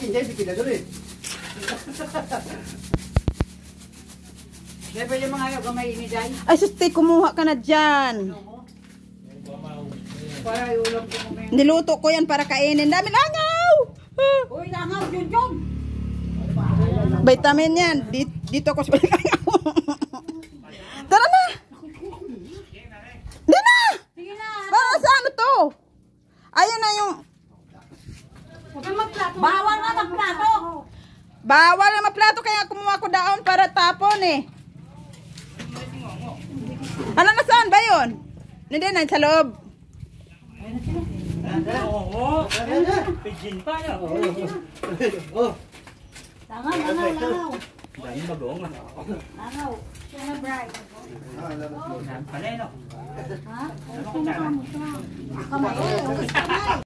hindi kita dulu. Level yung mga ayaw kamay ini dyan. Ay, susti, kumuha ka na dyan. Para iulam ko mo. Niluto ko yan para kainin. Dami langaw! Uy, langaw, yun. Vitamin yan. Dito ko sa langaw. Tara na! Di na! Sige na. Para sa ano to? Ayan na yung... Huwag kang magplato. Bawal nga magplato. Bawal na maplato kaya kumuha ko daon para tapon eh. Ano na saan ba yun? Hindi na sa loob. Oo. Pidgin pa na. Langaw. Dahil bagong. Langaw. Siya na bright. Panay no. Ha? Ay, kumukha mo siya. Kamay.